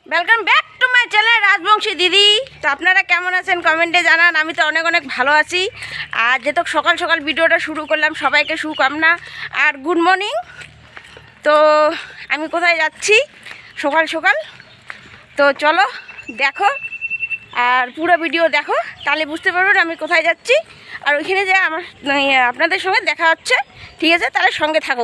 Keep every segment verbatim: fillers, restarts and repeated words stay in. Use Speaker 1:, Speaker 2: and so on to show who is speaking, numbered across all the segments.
Speaker 1: Welcome back to my channel Rajbanshi दीदी। तो আপনারা কেমন আছেন কমেন্টে জানান। আমি তো অনেক অনেক ভালো আছি। আর যেহেতু সকাল সকাল ভিডিওটা শুরু করলাম, সবাইকে শুভকামনা আর গুড মর্নিং। তো আমি কোথায় যাচ্ছি সকাল সকাল, তো চলো দেখো আর পুরো ভিডিও দেখো, তাহলে বুঝতে পারবেন আমি কোথায় যাচ্ছি। আর ওইখানে যে আমার আপনাদের সঙ্গে দেখা হচ্ছে, ঠিক আছে? তাহলে সঙ্গে থাকো।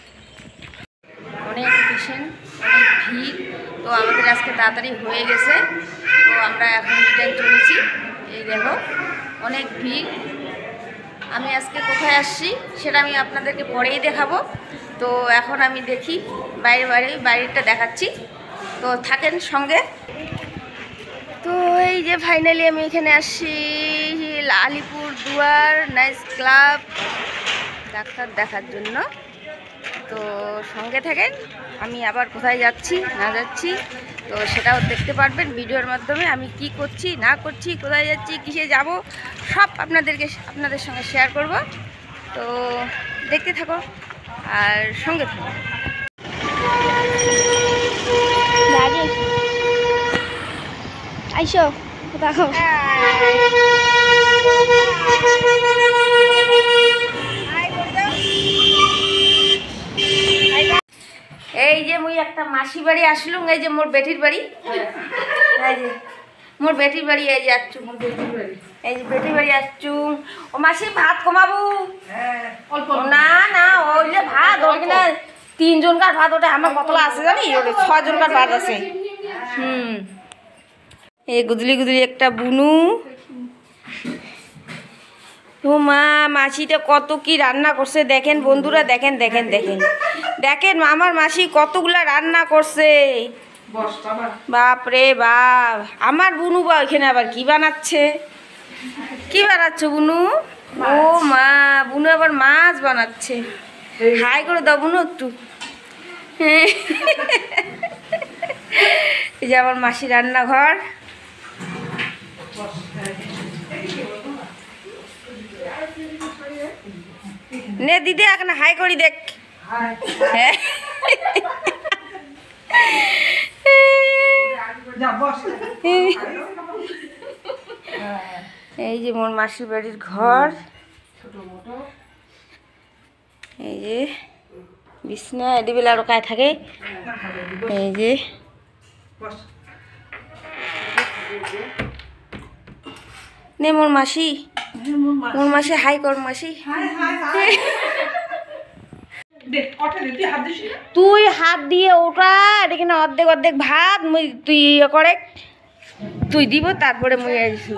Speaker 1: অনেক পেশেন্ট, অনেক ভিড়। তো আমাদের আজকে তাড়াতাড়ি হয়ে গেছে, তো আমরা এখন রিটার্ন চলেছি। এই দেখো অনেক ভিড়। আমি আজকে কোথায় আসছি সেটা আমি আপনাদেরকে পরেই দেখাবো। তো এখন আমি দেখি বাইরে বাইরে বাইরেটা দেখাচ্ছি, তো থাকেন সঙ্গে। তো এই যে ফাইনালি আমি এখানে আসছি আলিপুর দুয়ার নাইট ক্লাব ডাক্তার দেখার জন্য। তো সঙ্গে থাকেন, আমি আবার কোথায় যাচ্ছি না যাচ্ছি তো সেটাও দেখতে পারবেন ভিডিওর মাধ্যমে। আমি কি করছি না করছি, কোথায় যাচ্ছি, কিসে যাব, সব আপনাদেরকে আপনাদের সঙ্গে শেয়ার করব। তো দেখতে থাকো আর সঙ্গে থাকো। আইসো দেখো, এই যে মুই একটা মাসি বাড়ি আসলুম, এই যে মোর বেটির বাড়ি, এই যে মোর বেটির বাড়ি, এই যে আসছু মোর বেটির বাড়ি, এই যে বেটির বাড়ি আসছু। ও মাসি ভাত কমাবো? না না ওইলে ভাত ওইখানে তিনজনকার ভাত, ওটা আমার কতলা আছে জানি, ওটা ছজনকার ভাত আছে। হুম, এই গুদলি গুদলি একটা বুনু। ও মা, মাসিটা কত কি রান্না করছে দেখেন বন্ধুরা, দেখেন দেখেন দেখেন দেখেন আমার মাসি কতগুলা রান্না করছে। বাপ রে বাপ। আমার বুনু বা ওইখানে আবার কি বানাচ্ছে, কি বানাচ্ছ বুনু? ও মা, বুনু আবার মাছ বানাচ্ছে। হাই করে দাও বুনু একটু। এই যে আমার মাসি রান্নাঘর। নে দিদি এখন হাই করি দেখ। হ্যাঁ, এই যে মোর মাসির বাড়ির ঘর, এই যে বিছনা এদিবেলা রোকায় থাকে। এই যে নে মোর মাসি, মোর মাসি হাই কর মাসি। তুই হাত দিয়ে ওটা এখানে অর্ধেক অর্ধেক ভাত মুই তুই ইয়ে করে তুই দিব, তারপরে মুই আইছি।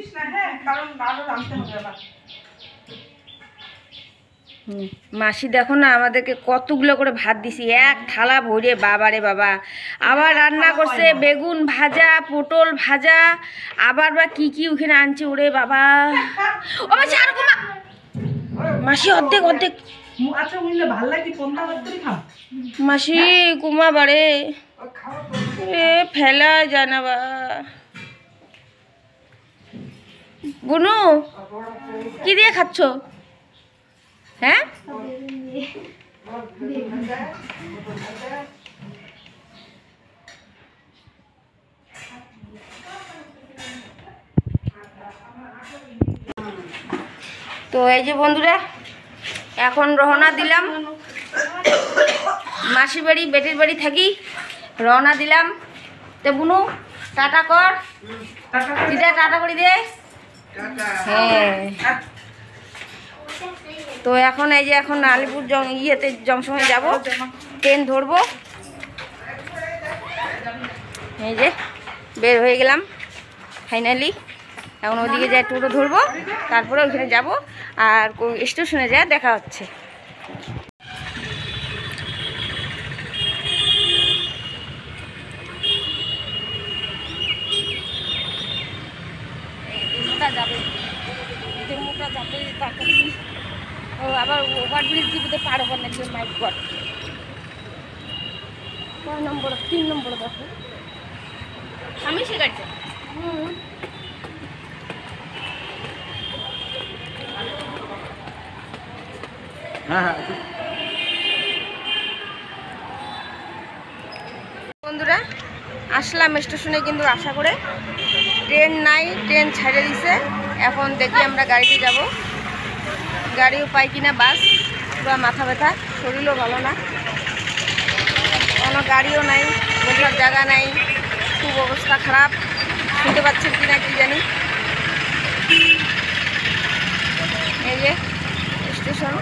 Speaker 1: মাসি দেখো না আমাদেরকে কতগুলো করে ভাত দিছি, এক থালা ভরে। বাবারে বাবা, আবার রান্না করছে বেগুন ভাজা, পটল ভাজা, আবার বা কি কি ওখানে আনছে। ওরে বাবা, ও মাসি আর কুমা, মাসি অর্ধেক অর্ধেক মাসি কুমা বাড়ে এ ফেলা যায় না বা। বুনু কি দিয়ে খাচ্ছ? হ্যাঁ, তো এই যে বন্ধুরা এখন রওনা দিলাম মাসি বাড়ি, বেটির বাড়ি থাকি, রওনা দিলাম। তো বুনু টাটা কর, দিদা টাটা করে দে। হ্যাঁ, তো এখন এই যে এখন আলিপুর জং ইয়েতে জংশনে যাব, ট্রেন ধরবো। এই যে বের হয়ে গেলাম ফাইনালি। এখন ওদিকে যাই টোটো ধরবো, তারপরে ওইখানে যাব আর স্টেশনে যায় দেখা হচ্ছে। যাবে যাবে তাড়াতাড়ি। ও আবার ওভার ব্রিজ দিতে পার হবার নাকি মাইক কর। কয় নম্বর? তিন নম্বর দেখো আমি শিখাচ্ছি। হুম, হ্যাঁ হ্যাঁ বন্ধুরা আসলাম স্টেশনে, কিন্তু আশা করে ট্রেন নাই, ট্রেন ছেড়ে দিছে। এখন দেখি আমরা গাড়িতে যাব, গাড়িও পাই কিনা। বাস পুরো মাথা ব্যথা, শরীরও ভালো না, কোনো গাড়িও নাই, বসার জায়গা নাই, খুব অবস্থা খারাপ। শুনতে পাচ্ছেন কিনা কি জানি। এই যে স্টেশন,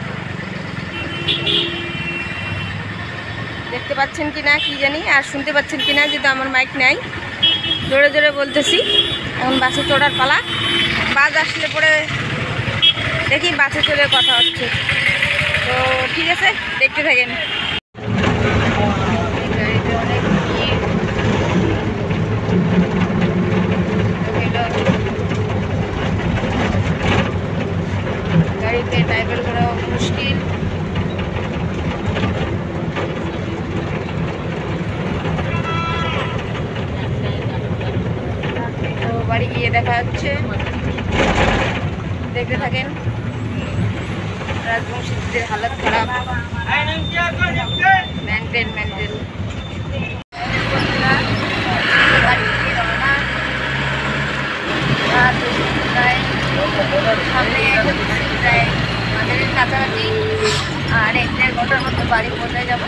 Speaker 1: দেখতে পাচ্ছেন কিনা কি জানি, আর শুনতে পাচ্ছেন কিনা, যেহেতু আমার মাইক নাই, জোরে জোরে বলতেছি। এখন বাসে চড়ার পালা। বাস আসলে পরে দেখি বাসে চলে কথা হচ্ছে। তো ঠিক আছে, দেখতে থাকেন। গাড়িতে অনেক ভিড়, গাড়িতে ট্রাভেল করা মুশকিল। তো বাড়ি গিয়ে দেখা হচ্ছে, দেখতে থাকেন। রাজবংশীদের হালত খারাপ, মেন্টেল মেন্টেল সামনে আমাদের কাছাকাছি আর এক দেড় ঘন্টার মতো বাড়ি পৌঁছে যাব।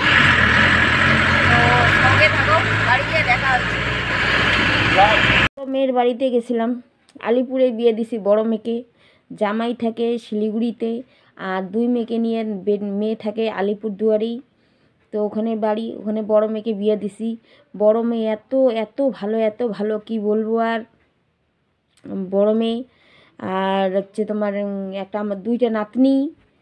Speaker 1: তো সঙ্গে থাকো, বাড়ি গিয়ে দেখা হচ্ছে। মেয়ের বাড়িতে গেছিলাম, আলিপুরে বিয়ে দিছি বড় মেয়েকে। জামাই থাকে শিলিগুড়িতে, আর দুই মেয়েকে নিয়ে মেয়ে থাকে আলিপুরদুয়ারেই। তো ওখানে বাড়ি, ওখানে বড় মেয়েকে বিয়ে দিছি। বড় মেয়ে এত এত ভালো, এত ভালো কি বলবো আর। বড় মেয়ে আর হচ্ছে তোমার একটা আমার দুইটা নাতনি,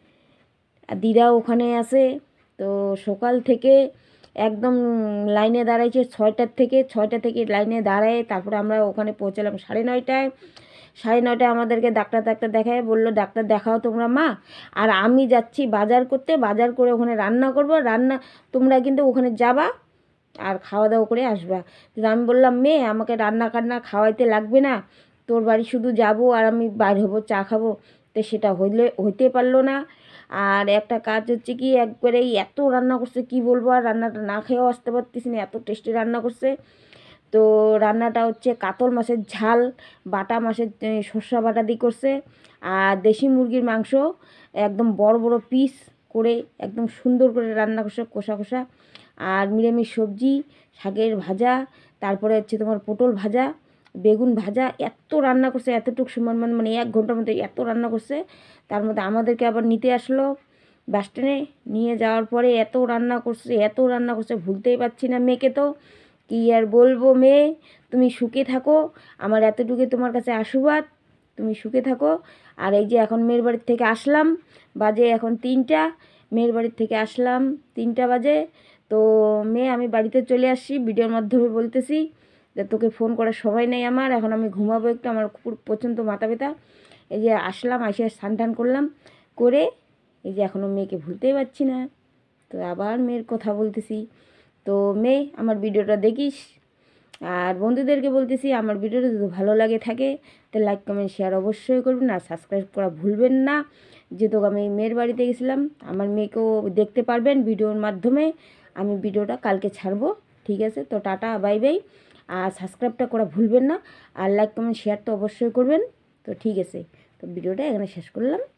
Speaker 1: আর দিদা ওখানে আছে। তো সকাল থেকে একদম লাইনে দাঁড়াইছে, ছয়টার থেকে ছয়টা থেকে লাইনে দাঁড়ায়। তারপরে আমরা ওখানে পৌঁছালাম সাড়ে নয়টায়। সাড়ে নয়টায় আমাদেরকে ডাক্তার ডাক্তার দেখায়, বললো ডাক্তার দেখাও তোমরা মা, আর আমি যাচ্ছি বাজার করতে, বাজার করে ওখানে রান্না করব, রান্না তোমরা কিন্তু ওখানে যাবা আর খাওয়া দাওয়া করে আসবা। তো আমি বললাম মেয়ে আমাকে রান্না কান্না খাওয়াইতে লাগবে না, তোর বাড়ি শুধু যাব আর আমি বাইরে হবো, চা খাবো। তো সেটা হইলে হইতে পারলো না। আর একটা কাজ হচ্ছে কি, একবারেই এত রান্না করছে কি বলবো, আর রান্নাটা না খেয়েও আসতে পারতেছি না, এত টেস্টি রান্না করছে। তো রান্নাটা হচ্ছে কাতল মাছের ঝাল, বাটা মাছের সর্ষা বাটা দিয়ে করছে, আর দেশি মুরগির মাংস একদম বড় বড় পিস করে একদম সুন্দর করে রান্না করছে, কষা কষা। আর নিরামিষ সবজি, শাকের ভাজা, তারপরে হচ্ছে তোমার পটল ভাজা, বেগুন ভাজা, এত রান্না করছে এতটুকু সময়, মানে এক ঘন্টার মধ্যে এত রান্না করছে। তার মধ্যে আমাদেরকে আবার নিতে আসলো বাস স্ট্যান্ডে, নিয়ে যাওয়ার পরে এত রান্না করছে, এত রান্না করছে, ভুলতেই পারছি না মেয়েকে। তো কী আর বলবো, মেয়ে তুমি সুখে থাকো, আমার এতটুকু তোমার কাছে আশীর্বাদ, তুমি সুখে থাকো। আর এই যে এখন মেয়ের বাড়ির থেকে আসলাম, বাজে এখন তিনটা, মেয়ের বাড়ির থেকে আসলাম তিনটা বাজে। তো মেয়ে আমি বাড়িতে চলে আসছি, ভিডিওর মাধ্যমে বলতেছি যে তোকে ফোন করার সময় নেই আমার, এখন আমি ঘুমাবো একটু, আমার খুব প্রচণ্ড মাথা ব্যথা। এই যে আসলাম, আসে স্নান টান করলাম, করে এই যে এখনও মেয়েকে ভুলতেই পারছি না। তো আবার মেয়ের কথা বলতেছি। তো মেয়ে আমার ভিডিওটা দেখিস, আর বন্ধুদেরকে বলতেছি আমার ভিডিওটা যদি ভালো লাগে থাকে তো লাইক কমেন্ট শেয়ার অবশ্যই করবেন, আর সাবস্ক্রাইব করা ভুলবেন না। যেহেতু আমি মেয়ের বাড়িতে গেছিলাম, আমার মেয়েকেও দেখতে পারবেন ভিডিওর মাধ্যমে। আমি ভিডিওটা কালকে ছাড়বো, ঠিক আছে? তো টাটা বাই বাই, আর সাবস্ক্রাইবটা করা ভুলবেন না, আর লাইক কমেন্ট শেয়ার তো অবশ্যই করবেন। তো ঠিক আছে, তো ভিডিওটা এখানে শেষ করলাম।